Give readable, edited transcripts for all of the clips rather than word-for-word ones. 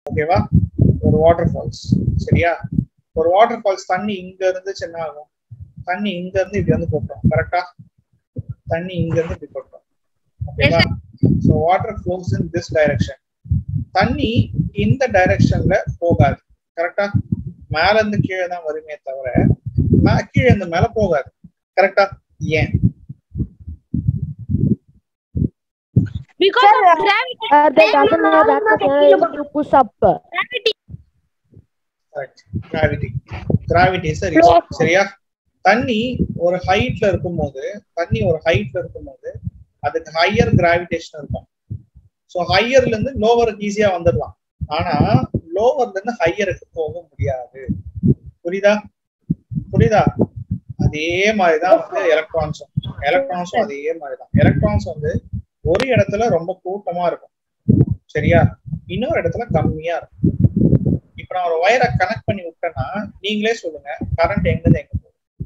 ஓகேவா? ஒரு water falls. சரியா? ஒரு வாட்டர் ஃபால்ஸ் தண்ணி இங்க இருந்து என்ன ஆகும்? தண்ணி இங்க இருந்து இப்படி வந்து கொட்டும். கரெக்டா? தண்ணி இங்க இருந்து இப்படி கொட்டும். ஓகேவா? So water flows in this direction. தண்ணி இந்த டைரக்ஷன்ல போகாது. கரெக்டா? மேல இருந்து கீழே தான் வருமே தவிர கீழே இருந்து மேல போகாது. கரெக்டா? ஏன்? Because of gravity. That doesn't have that much energy to push up. Gravity. Correct. Gravity is a reason. சரியா? தண்ணி ஒரு ஹைட்ல இருக்கும்போது அதுக்கு ஹையர் கிராவிடேஷன் இருக்கும். ஸோ ஹையர்ல இருந்து லோவருக்கு ஈஸியா வந்துடலாம். ஆனா லோவர்ல இருந்து ஹையருக்கு போக முடியாது. புரியுதா? அதே மாதிரிதான் வந்து எலக்ட்ரான்ஸும் அதே மாதிரிதான். எலக்ட்ரான்ஸ் வந்து ஒரு இடத்துல ரொம்ப கூட்டமா இருக்கும். சரியா? இன்னொரு இடத்துல கம்மியா இருக்கும். இப்ப நான் ஒரு வயரை கனெக்ட் பண்ணி விட்டேன்னா நீங்களே சொல்லுங்க, கரண்ட் எங்க போகும்?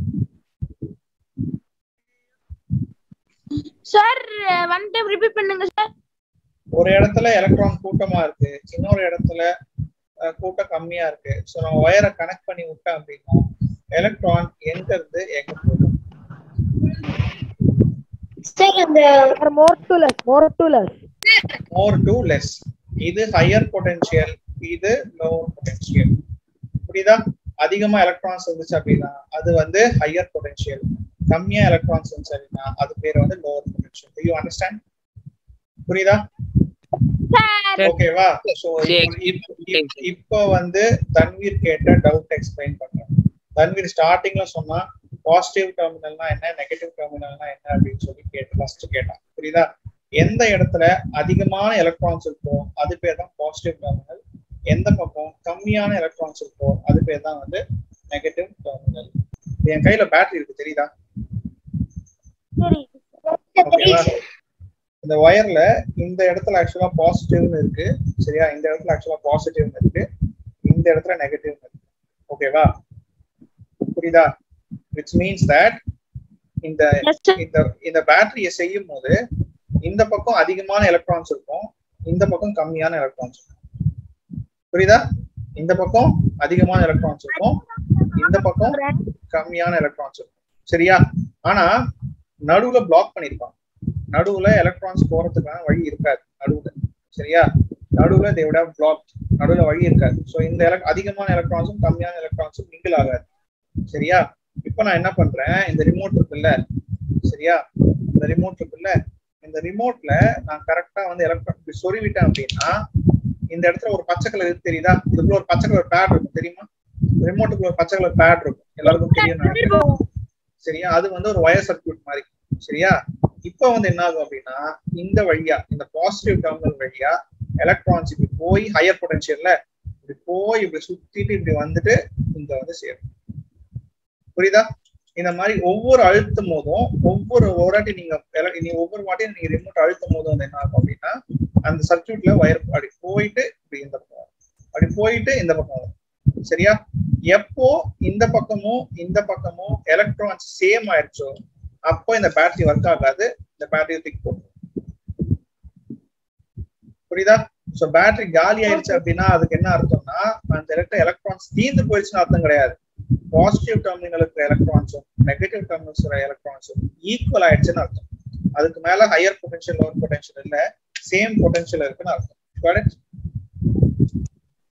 Sir, one time repeat பண்ணுங்க சார். ஒரு இடத்துல எலக்ட்ரான் கூட்டமா இருக்கு, இன்னொரு இடத்துல கூட்டம் கம்மியா இருக்கு. சோ நான் வயரை கனெக்ட் பண்ணி விட்டேன் அப்படின்னா எலக்ட்ரான் எங்க இருந்து எங்க போகும்? more to less. இது ஹையர் பொட்டன்ஷியல், இது லோவர் பொட்டன்ஷியல். புரியுதா? அதிகமா எலக்ட்ரான்ஸ் இருந்துச்சு அப்படின்னா அது வந்து ஹையர் பொட்டன்ஷியல், கம்மியா எலக்ட்ரான்ஸ் இருந்துச்சு அப்படின்னா அது பேர் வந்து lower potential. Do you understand? புரியுதா? ஓகேவா? சோ இப்போ வந்து தன்வீர் கேட்ட டவுட் எக்ஸ்பிளைன் பண்றேன். தன்வீர் ஸ்டார்டிங்ல சொன்னா பாசிட்டிவ் டெர்மினல்னா என்ன, நெகட்டிவ் டெர்மினல்னா என்ன அப்படின்னு சொல்லி ஃபர்ஸ்ட் கேட்டான். புரியுதா? எந்த இடத்துல அதிகமான எலக்ட்ரான்ஸ் இருக்கோ அது பேர் தான் பாசிட்டிவ் டெர்மினல், எந்த பக்கம் கம்மியான எலக்ட்ரான்ஸ் இருக்கோ அது பேர் தான் வந்து நெகட்டிவ் டெர்மினல். என் கையில பேட்டரி இருக்கு, தெரியுதா? இந்த வயர்ல இந்த இடத்துல ஆக்சுவலா பாசிட்டிவ்னு இருக்கு. சரியா? இந்த இடத்துல ஆக்சுவலா பாசிட்டிவ்னு இருக்கு, இந்த இடத்துல நெகட்டிவ்னு இருக்கு. ஓகேவா? புரியுதா? which means that இந்த பேட்டரியை செய்யும் போது இந்த பக்கம் அதிகமான எலக்ட்ரான்ஸ் இருக்கும், இந்த பக்கம் கம்மியான எலக்ட்ரான்ஸ் இருக்கும். புரியுதா? இந்த பக்கம் அதிகமான எலக்ட்ரான்ஸ் இருக்கும், இந்த பக்கம் கம்மியான எலக்ட்ரான்ஸ் இருக்கும். சரியா? ஆனா நடுவுல பிளாக் பண்ணிருப்பாங்க. நடுவுல எலக்ட்ரான்ஸ் போறதுக்கான வழி இருக்காது நடுவுல. சரியா? நடுவுல they would have blocked. நடுவுல வழி இருக்காது. சோ இந்த அதிகமான எலக்ட்ரான்ஸும் கம்மியான எலக்ட்ரான்ஸும் மிங்கிள் ஆகாது. சரியா? இப்ப நான் என்ன பண்றேன், இந்த ரிமோட் இருக்குல்ல, சரியா? இந்த ரிமோட்ல நான் கரெக்டா வந்து எலக்ட்ரான் சொருவிட்டேன் அப்படின்னா இந்த இடத்துல ஒரு பச்சை கலர் இருக்கு, தெரியுதா? இதுக்குள்ள ஒரு பச்சை கலர் பேட் இருக்கும், தெரியுமா? ரிமோட்டுக்குள்ள ஒரு பச்சை கலர் பேட் இருக்கும், எல்லாருக்கும் தெரியும். சரியா? அது வந்து ஒரு வயர் சர்க்யூட் மாதிரி. சரியா? இப்ப வந்து என்ன ஆகும் அப்படின்னா இந்த வழியா, இந்த பாசிட்டிவ் டெர்மினல் வழியா எலக்ட்ரான்ஸ் இப்படி போய் ஹையர் பொட்டன்ஷியல்ல இப்படி போய் இப்படி சுத்திட்டு இப்படி வந்துட்டு இங்க வந்து சேரும். புரியுதா? இந்த மாதிரி ஒவ்வொரு அழுத்தும் போதும் ஒவ்வொரு வாட்டியும் நீங்க ரிமோட் அழுத்தும் போதும் வந்து என்ன ஆகும் அப்படின்னா அந்த சர்க்யூட்ல வயர் அப்படி போயிட்டு இப்படி இந்த பக்கம், அப்படி போயிட்டு இந்த பக்கம் வரும். சரியா? எப்போ இந்த பக்கமும் எலக்ட்ரான்ஸ் சேம் ஆயிடுச்சோ அப்போ இந்த பேட்டரி ஒர்க் ஆகாது, இந்த பேட்டரி தூக்கி போடும். புரியுதா? சோ பேட்டரி காலி ஆயிடுச்சு அப்படின்னா அதுக்கு என்ன அர்த்தம்னா அந்த எலக்ட்ரான்ஸ் தீர்ந்து போயிடுச்சுன்னு அர்த்தம் கிடையாது. பாசிட்டிவ் டெர்மினலுக்கு எலக்ட்ரான்ஸும் நெகட்டிவ் டெர்மினல்ஸ் எலக்ட்ரான்ஸும் ஈக்குவல் ஆயிடுச்சுன்னு அர்த்தம். அதுக்கு மேல ஹையர் பொட்டன்ஷியல் லோவர் பொட்டன்ஷியல் இல்ல, சேம் பொட்டன்ஷியல் இருக்குன்னு அர்த்தம். கரெக்ட்?